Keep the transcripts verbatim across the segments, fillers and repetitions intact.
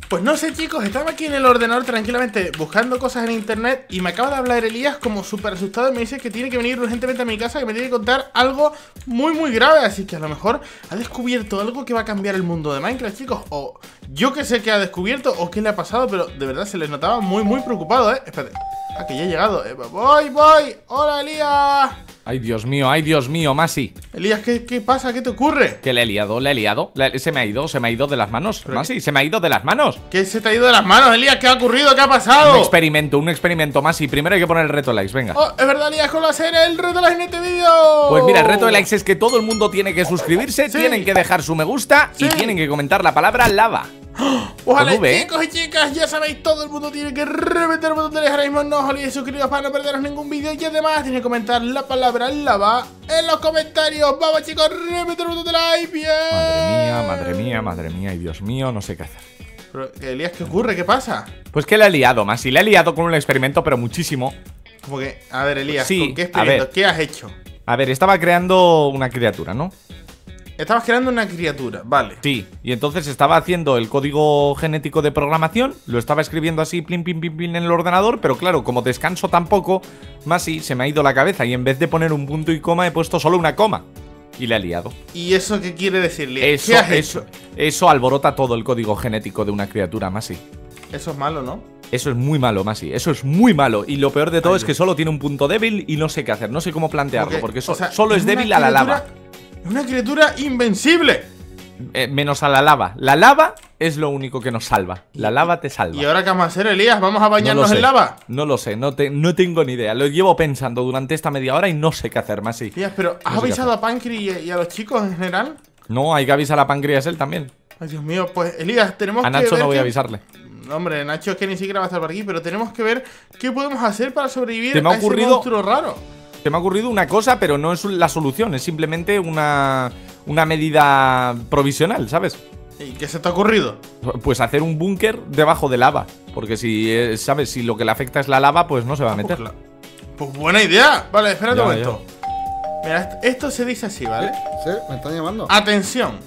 Pues no sé, chicos, estaba aquí en el ordenador tranquilamente buscando cosas en internet y me acaba de hablar Elías como súper asustado y me dice que tiene que venir urgentemente a mi casa, que me tiene que contar algo muy muy grave. Así que a lo mejor ha descubierto algo que va a cambiar el mundo de Minecraft, chicos. O yo que sé qué ha descubierto o qué le ha pasado, pero de verdad se les notaba muy muy preocupado, ¿eh? Espérate. Ah, que ya he llegado. Eh, voy, voy. Hola, Elías. Ay, Dios mío, ay, Dios mío, Masi. Elías, ¿qué, qué pasa? ¿Qué te ocurre? Que le he liado, le he liado. Le- se me ha ido, se me ha ido de las manos. Masi, se me ha ido de las manos. ¿Qué se te ha ido de las manos, Elías? ¿Qué ha ocurrido? ¿Qué ha pasado? Un experimento, un experimento, Masi. Primero hay que poner el reto likes, venga. Oh, es verdad, Elías, ¿cómo va a ser el reto de likes en este vídeo? Pues mira, el reto de likes es que todo el mundo tiene que suscribirse, Sí. tienen que dejar su me gusta Sí. y tienen que comentar la palabra lava. Ojalá, ¿Cómo ve? chicos y chicas, ya sabéis, todo el mundo tiene que reventar el botón de like ahora mismo. No os olvidéis de suscribiros para no perderos ningún vídeo. Y además tiene que comentar la palabra lava en los comentarios. Vamos, chicos, reventar el botón de like. Bien. Madre mía, madre mía, madre mía, y Dios mío, no sé qué hacer. Pero, Elías, ¿qué ocurre? ¿Qué pasa? Pues que le he liado, Masi, le he liado con un experimento, pero muchísimo. Como que, a ver, Elías, Sí, ¿con qué a experimento? ver. ¿Qué has hecho? A ver, estaba creando una criatura, ¿no? Estabas creando una criatura, vale. Sí, y entonces estaba haciendo el código genético de programación, lo estaba escribiendo así, plin, plin, plin, plin en el ordenador, pero claro, como descanso tan poco, más sí, se me ha ido la cabeza y en vez de poner un punto y coma he puesto solo una coma. Y le he liado. ¿Y eso qué quiere decir, Elías? Eso, ¿Qué has eso, hecho? eso alborota todo el código genético de una criatura, Masi. Eso es malo, ¿no? Eso es muy malo, Masi, eso es muy malo. Y lo peor de todo Ay, es que solo tiene un punto débil y no sé qué hacer, no sé cómo plantearlo, Porque, porque so- o sea, solo es una débil a la lava. criatura- Es una criatura invencible. Eh, menos a la lava. La lava es lo único que nos salva. La lava te salva. ¿Y ahora qué vamos a hacer, Elías? ¿Vamos a No lo bañarnos sé. en lava? No lo sé, no, te- no tengo ni idea. Lo llevo pensando durante esta media hora y no sé qué hacer más. Sí. Elías, pero ¿has No sé qué avisado a Pancri y, y a los chicos en general? No, hay que avisar a Pancreas él también. Ay, Dios mío, pues Elías, tenemos A que Nacho ver no voy qué- a avisarle. No, hombre, Nacho es que ni siquiera va a estar por aquí, pero tenemos que ver qué podemos hacer para sobrevivir Se me ha a ese ocurrido- monstruo raro. Se me ha ocurrido una cosa, pero no es la solución. Es simplemente una, una medida provisional, ¿sabes? ¿Y qué se te ha ocurrido? Pues hacer un búnker debajo de lava. Porque si, eh, ¿sabes? Si lo que le afecta es la lava, pues no se va a meter. Pues, cla- pues buena idea. Vale, espérate Ya, un momento. Mira, est- esto se dice así, ¿vale? Sí, me están llamando. Atención.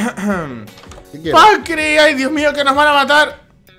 ¿Qué quieres? ¡Pancri! ¡Ay, Dios mío, que nos van a matar!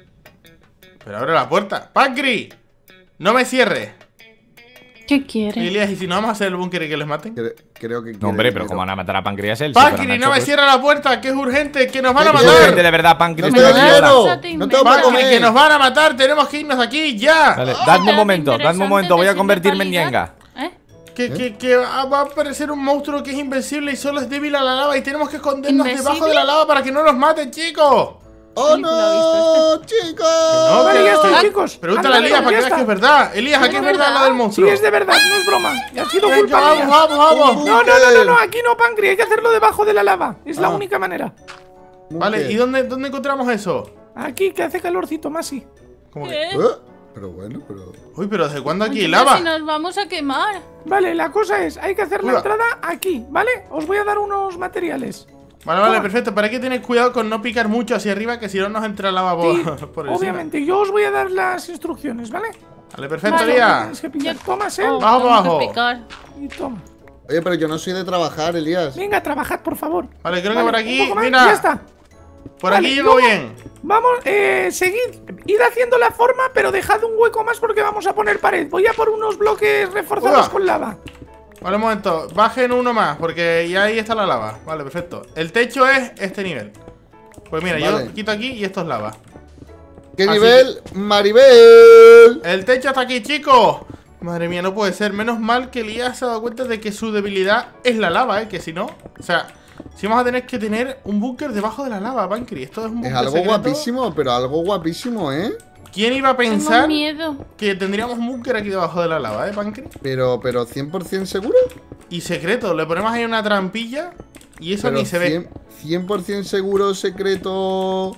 Pero abre la puerta. ¡Pancri! No me cierres. ¿Qué quiere? Elías, ¿y si no vamos a hacer el búnker y que les maten? Cre- creo que No, hombre, quiere pero dinero. ¿cómo van a matar a Pancreas él? Si fuera ¡Pancri, Nacho, no me pues- cierra la puerta! ¡Que es urgente! ¡Que nos van a ¿Qué Es quieres? urgente, matar! de verdad, Pancreas. ¡No te te lo doy digo ahora. dinero! Pásate, ¡No tengo para imbécil. ¡Pancri, que comer! nos van a matar! ¡Tenemos que irnos de aquí ya! Vale, Oh, dadme un dato momento, dadme un momento, interesante voy a de convertirme en calidad. ñanga. ¿Eh? Que, que, que va va a aparecer un monstruo que es invencible y solo es débil a la lava y tenemos que escondernos ¿Invencible? debajo de la lava para que no nos maten, chicos. ¡Oh, película ha no, chicos! No, Vale, ya estoy, Ah, chicos. Pregúntale a Ándale, Elías para ya que veas está. que es verdad. Elías, ¿a qué es verdad lo del Sí, monstruo? es de verdad, no es broma. Ya ha sido Venga, culpa vamos, mía. vamos, vamos. No, no, no, no, no, aquí no, Pancri, hay que hacerlo debajo de la lava. Es la Ah. única manera. Vale, ¿y dónde, dónde encontramos eso? Aquí, que hace calorcito, Masi. ¿Cómo que? ¿Qué? ¿Eh? Pero bueno, pero... Uy, pero ¿desde cuándo aquí hay Oye, lava? Si nos vamos a quemar. Vale, la cosa es, hay que hacer la Uy. entrada aquí, ¿vale? Os voy a dar unos materiales. Vale, vale, Toma. perfecto. Pero hay que tener cuidado con no picar mucho hacia arriba, que si no nos entra lava por, Sí, por encima. obviamente, yo os voy a dar las instrucciones, ¿vale? Vale, perfecto, Vale. Elías. Tenéis que pillar. Ya- Tomas él Oh, Bajo, tengo que bajo. picar. y toma. Oye, pero yo no soy de trabajar, Elías. Venga, trabajad, por favor. Vale, creo Vale, que por un aquí, poco más, mira. Ya está. Por Vale, aquí llego luego- bien. Vamos, eh, seguid, id haciendo la forma, pero dejad un hueco más porque vamos a poner pared. Voy a por unos bloques reforzados Uah. con lava. Vale, un momento. Bajen uno más, porque ya ahí está la lava. Vale, perfecto. El techo es este nivel. Pues mira, Vale. yo quito aquí y esto es lava. ¿Qué Así nivel? ¡Maribel! El techo está aquí, chicos. Madre mía, no puede ser. Menos mal que Elías se ha dado cuenta de que su debilidad es la lava, ¿eh? Que si no... O sea, si vamos a tener que tener un búnker debajo de la lava, Pancri. Esto es un búnker Es algo secreto. guapísimo, pero algo guapísimo, ¿eh? ¿Quién iba a Tengo pensar miedo. que tendríamos un búnker aquí debajo de la lava, eh, Pancri? Pero, pero ¿cien por cien seguro? Y secreto, le ponemos ahí una trampilla y eso Pero ni se ve. cien, cien por cien seguro, secreto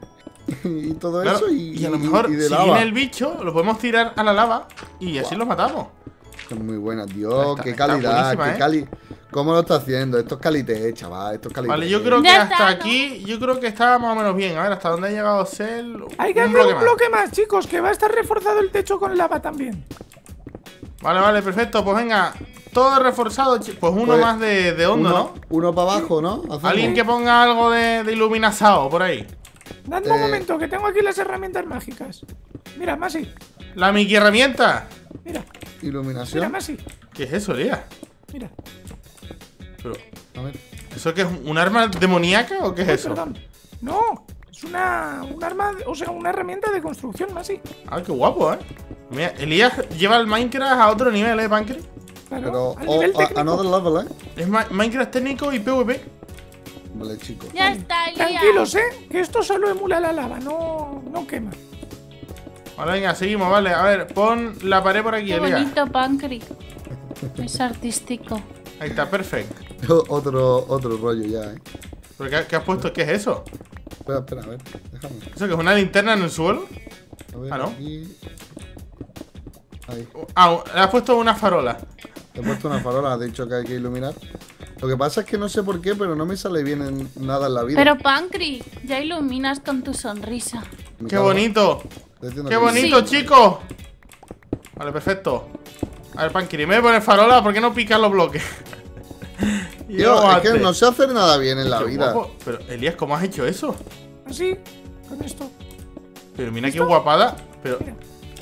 y todo Claro, eso. Y, y a lo mejor, y de si lava. viene el bicho, lo podemos tirar a la lava y así lo matamos. Es muy buena, Dios, Está- qué está calidad, buenísima, qué ¿eh? cali... ¿Cómo lo está haciendo? Esto es calité, chaval, esto es calité. Vale, yo creo que Ya hasta está, ¿no? aquí, yo creo que está más o menos bien. A ver, hasta dónde ha llegado Cell. Hay que hacer un bloque más, chicos, que va a estar reforzado el techo con lava también. Vale, vale, perfecto. Pues venga, todo reforzado. chi- Pues uno Pues, más de, de hondo, uno, ¿no? uno para abajo, ¿no? Hacemos. Alguien que ponga algo de, de iluminazao por ahí. Dadme Eh. un momento, que tengo aquí las herramientas mágicas. Mira, Masi. La Mickey herramienta. Mira, mira, Iluminación. Masi. ¿Qué es eso, Elías? Mira. Pero, A ver. ¿eso qué es? ¿Un arma demoníaca o qué es Uy, eso? perdón. No, es una, un arma, o sea, una herramienta de construcción, Masi. Ah, qué guapo, ¿eh? Mira, Elías lleva el Minecraft a otro nivel, ¿eh, Pancri? Claro, Pero, al oh, nivel a- técnico. another level, ¿eh? Es Ma- Minecraft técnico y PvP. Vale, chicos. Ya está, Elías. Tranquilos, eh, que esto solo emula la lava, no, no quema. Vale, venga, seguimos, vale. A ver, pon la pared por aquí, Qué Elías. bonito, Pancri. Es artístico. Ahí está, perfecto. Otro, otro rollo ya, ¿eh? ¿Pero qué, qué has puesto? ¿Qué es eso? Espera, espera, a ver. Déjame. ¿Eso que es una linterna en el suelo? A ver, Ah, ¿no? aquí. Ahí. Ah, le has puesto una farola. He puesto una farola, ha dicho que hay que iluminar. Lo que pasa es que no sé por qué, pero no me sale bien en nada en la vida. Pero, Pancri, ya iluminas con tu sonrisa. Me ¡Qué cago. bonito! Estoy haciendo ¡Qué que- bonito, Sí. chicos! Vale, perfecto. A ver, Pancri, en vez de poner farola, ¿por qué no pican los bloques? Y Tío, luego es que antes. no sé hacer nada bien en la Qué vida. guapo. Pero, Elías, ¿cómo has hecho eso? Así, con esto. Pero mira qué guapada. Pero. Mira.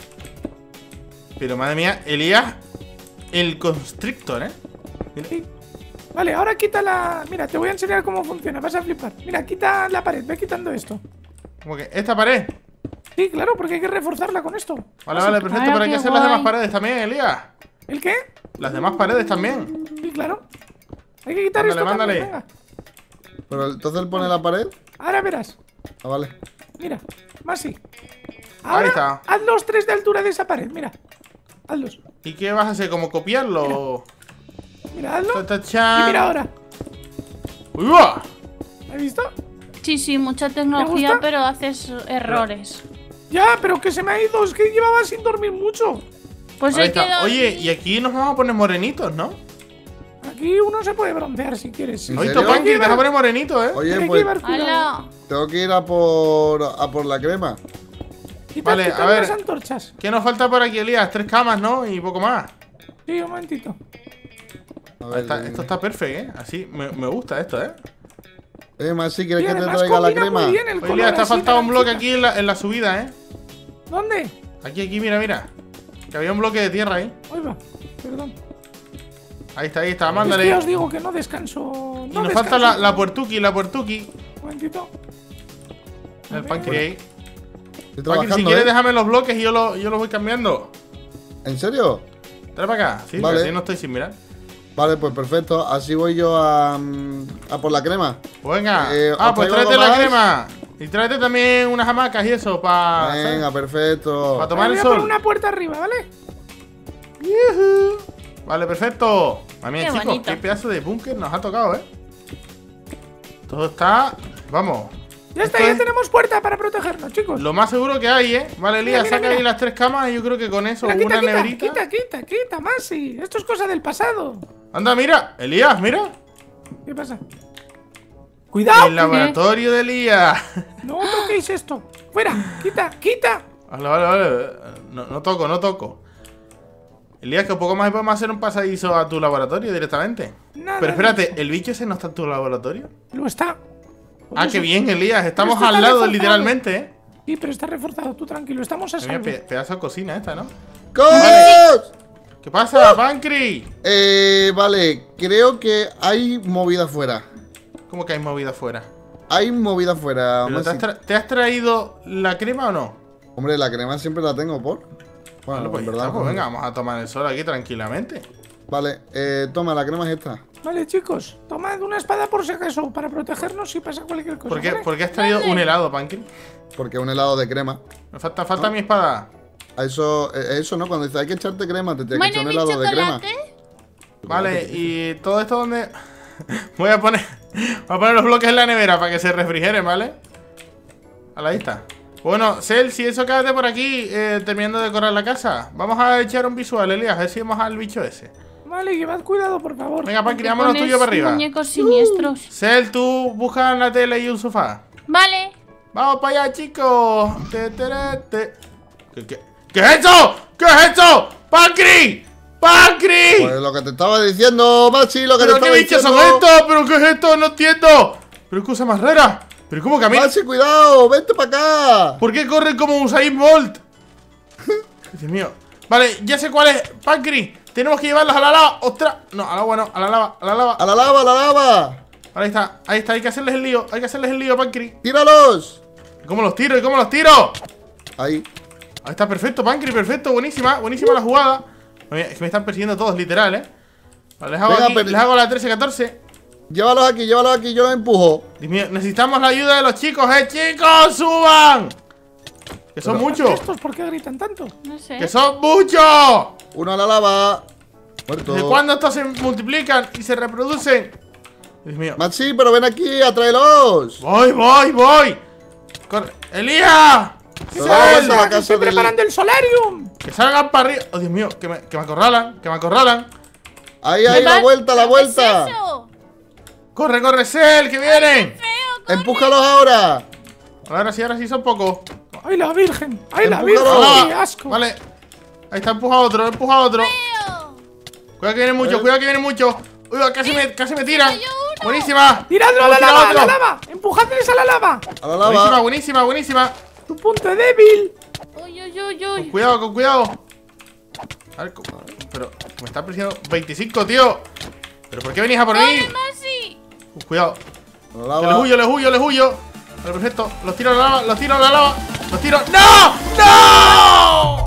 Pero madre mía, Elías, el constrictor, ¿eh? Mira. Sí. Vale, ahora quita la... Mira, te voy a enseñar cómo funciona, vas a flipar. Mira, quita la pared, ve quitando esto. Como que esta pared. Sí, claro, porque hay que reforzarla con esto. Vale, vale, perfecto. Claro, Pero hay que qué hacer las guay. demás paredes también, Elías. ¿El qué? Las demás paredes también. Sí, claro. Hay que quitar Mándale, esto mándale. también, venga. Pero entonces él pone la pared. Ahora verás. Ah, vale. Mira, más sí. Ahí Ahora, está. haz los tres de altura de esa pared, mira. Hazlos. ¿Y qué vas a hacer? ¿Cómo copiarlo? Mira, hazlo. Ta, ta, chan. Y mira ahora. ¡Uy, va! ¿Has visto? Sí, sí, mucha ¿Te tecnología, gusta? pero haces errores. Ya, pero que se me ha ido. Es que llevaba sin dormir mucho. Pues Ahí hay que está. dar- Oye, y aquí nos vamos a poner morenitos, ¿no? Aquí uno se puede broncear si quieres. ¿En Oye, serio? Pancri, te vas a poner morenito, ¿eh? Oye, Hay que pues llevar cuidado. ¡Hala! tengo que ir a por, a por la crema. Quita- Vale, quita a ver. las antorchas. ¿Qué nos falta por aquí, Elías? Tres camas, ¿no? Y poco más. Sí, un momentito. A Ahí ver, está, eh, esto está perfecto, ¿eh? Así, me, me gusta esto, ¿eh? Eh, Masi, ¿quieres Y que te además traiga la combina muy crema? bien el Oye, color Elías, te ha así faltado un bloque naranjita. aquí en la, en la subida, ¿eh? ¿Dónde? Aquí, aquí, mira, mira. Que había un bloque de tierra ahí. Ahí va. Perdón. Ahí está, ahí está, Es que mándale. os digo que no descanso. Y No nos descanso. falta la, la puertuki, la puertuki. Un momentito. A El ver. Pancri ahí. Estoy Pancri, si trabajando, quieres, ¿eh? déjame los bloques y yo, lo- yo los voy cambiando. ¿En serio? Trae para acá. Sí, Vale. así no estoy sin mirar. Vale, pues perfecto. Así voy yo a, mm, a por la crema. Pues venga. Eh, ah, ¿os pues traigo tráete algo la más? crema. Y tráete también unas hamacas y eso para. Venga, perfecto. Para tomar Voy el a poner sol. una puerta arriba, ¿vale? Yujú. Vale, perfecto. Madre mía, Qué chicos, bonito. qué pedazo de búnker nos ha tocado, ¿eh? Todo está. Vamos. Ya está, Esto ya es tenemos puerta para protegernos, chicos. lo más seguro que hay, ¿eh? Vale, Elías, Mira, mira, saca ahí mira. las tres camas y yo creo que con eso, Mira, quita, una quita, neverita. quita, quita, quita, Masi. Esto es cosa del pasado. Anda, mira, Elías, mira. ¿Qué pasa? ¡Cuidado! El laboratorio de Elías. No toquéis esto. Fuera, quita, quita. Vale, vale, vale. No, no toco, no toco. Elías, que un poco más y podemos hacer un pasadizo a tu laboratorio directamente. Nada, Pero espérate, ¿el bicho ese no está en tu laboratorio? Lo está. Por Ah, eso- qué bien, Elías. Estamos esto está al lado, reforzado. literalmente, ¿eh? Sí, pero está reforzado. Tú tranquilo, estamos a Mira, salvo. pe- pedazo de cocina esta, ¿no? ¡Cos! ¿Qué pasa, Pancri? Eh, vale, creo que hay movida fuera. ¿Cómo que hay movida afuera? Hay movida fuera. ¿Pero te, has Masi. tra- ¿te has traído la crema o no? Hombre, la crema siempre la tengo por. Bueno, Vale, pues, en ya verdad. está, pues no. venga, vamos a tomar el sol aquí tranquilamente. Vale, eh, toma, la crema es esta. Vale, chicos, tomad una espada por si acaso, para protegernos si pasa cualquier cosa. ¿Por qué, ¿vale? por qué has traído Vale. un helado, Pancri? Porque es un helado de crema. Me falta, falta mi espada. A eso, eh, eso no, cuando dice hay que echarte crema, te tiene que echar Bueno, un mi helado de crema. chocolate. Vale, y todo esto donde... voy a poner... voy a poner los bloques en la nevera para que se refrigeren, ¿vale? Vale, ahí está. Bueno, Cel, si eso quédate por aquí, eh, terminando de decorar la casa. Vamos a echar un visual, Elías, a ver si vemos al bicho ese. Vale, llevad cuidado, por favor. Venga, Pancri, Te vámonos pones tuyo para arriba. muñecos siniestros. Cel, tú busca una tele y un sofá. Vale. ¡Vamos para allá, chicos! Te, te, te. ¿Qué, qué, ¿Qué es eso? ¿Qué es eso? ¡Pancri! ¡Pancri! Pues lo que te estaba diciendo, Maxi, lo que te ¿Pero estaba qué bichos diciendo. son estos? ¿Pero qué es esto? No entiendo. ¿Pero qué cosa más rara? ¿Pero cómo camina? Maxi, cuidado, vente para acá. ¿Por qué corre como Usain Bolt? Dios mío. Vale, ya sé cuál es. Pancri, tenemos que llevarlos a la lava. ¡Ostras! No, al agua no, a la lava, a la lava. A la lava, a la lava. Ahí está, ahí está, hay que hacerles el lío. Hay que hacerles el lío, Pancri. Tíralos. ¿Cómo los tiro? ¿Y cómo los tiro? Ahí. Ahí está, perfecto, Pancri, perfecto, buenísima, buenísima la jugada. Es que me están persiguiendo todos, literal, eh. Vale, les hago, Venga, aquí, pero- les hago la trece catorce. Llévalos aquí, llévalos aquí, yo los empujo. Dios mío, necesitamos la ayuda de los chicos, eh, chicos, suban. Que son muchos, ¿Estos por qué gritan tanto? No sé. que son muchos. Uno a la lava. Muerto. ¿Desde cuándo estos se multiplican y se reproducen? Dios mío. Maxi, pero ven aquí, atráelos. Voy, voy, voy. Corre. ¡Elías! Pero da la ¡Sal! vuelta a la casa ¡Estoy del- preparando el solarium! Que salgan para arriba. Oh, Dios mío, que me, que me acorralan, que me acorralan. Ahí, ahí, la vuelta, la ¿Qué vuelta. es eso? Corre, corre, Cel, que vienen. Empújalos ahora. Ahora sí, ahora sí son pocos. ¡Ay, la virgen! ¡Ay, la Empújalo. virgen! Ah, ¡Qué asco! Vale. Ahí está, empuja a otro, empuja a otro. Feo. Cuidado que vienen muchos, Eh. cuidado que vienen muchos. Uy, casi me, casi me tiran. cayó uno. Buenísima. ¡Tiradlo a la Tira lava, a otro. la lava! ¡Empujadles a la lava! A la Buenísima, lava. buenísima, buenísima. ¡Tu punto débil! Uy, uy, uy, Con uy. cuidado, con cuidado. A ver, ¿cómo? Pero me está presionando veinticinco, tío. ¿Pero por qué venís a por mí? ¡Corre, Maxi! Con cuidado. A la Que lava. les huyo, les huyo, les huyo. Vale, perfecto. Los tiro a la lava, los tiro a la lava. Los tiro. ¡No! ¡No!